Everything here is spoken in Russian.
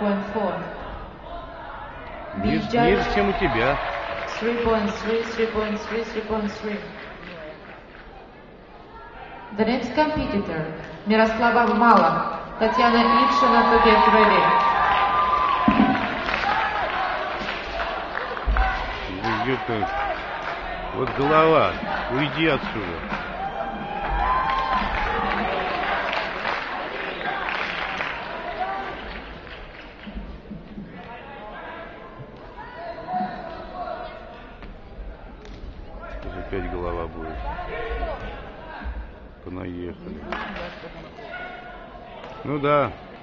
3.4. Ниже, чем у тебя. 3.3, 3.3, 3.3. The next competitor, Miroslava Mala, Tatiana Ivshina, to get ready. Вот голова, уйди отсюда. Опять голова будет. Понаехали. Ну да.